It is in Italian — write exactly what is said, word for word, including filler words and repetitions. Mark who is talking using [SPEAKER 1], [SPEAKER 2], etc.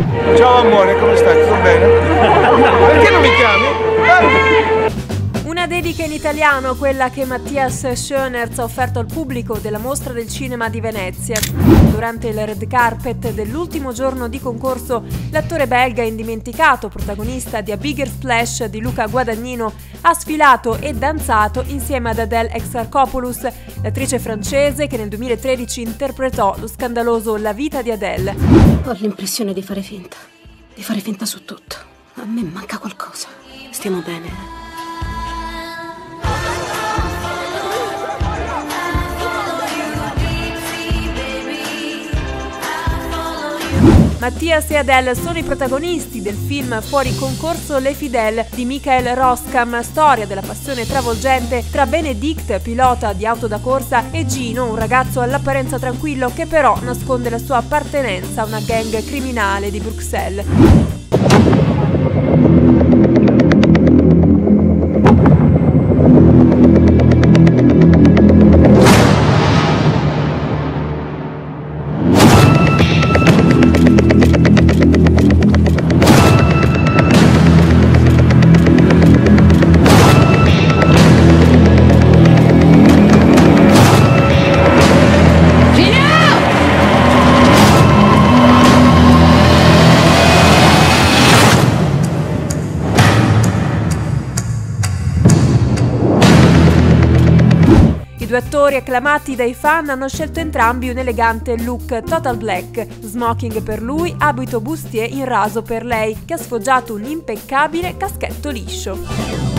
[SPEAKER 1] Ciao amore, come stai? Tutto bene? Perché non mi chiami? Eh?
[SPEAKER 2] Una dedica in italiano, quella che Matthias Schoenaerts ha offerto al pubblico della Mostra del Cinema di Venezia. Durante il red carpet dell'ultimo giorno di concorso, l'attore belga indimenticato, protagonista di A Bigger Splash di Luca Guadagnino, ha sfilato e danzato insieme ad Adele Exarchopoulos, l'attrice francese che nel duemilatredici interpretò lo scandaloso La vita di Adele.
[SPEAKER 3] Ho l'impressione di fare finta, di fare finta su tutto. A me manca qualcosa. Stiamo bene, eh?
[SPEAKER 2] Matthias e Adele sono i protagonisti del film fuori concorso Le Fidèles di Michael Roskam, storia della passione travolgente tra Benedict, pilota di auto da corsa, e Gino, un ragazzo all'apparenza tranquillo che però nasconde la sua appartenenza a una gang criminale di Bruxelles. I due attori acclamati dai fan hanno scelto entrambi un elegante look total black, smoking per lui, abito bustier in raso per lei, che ha sfoggiato un impeccabile caschetto liscio.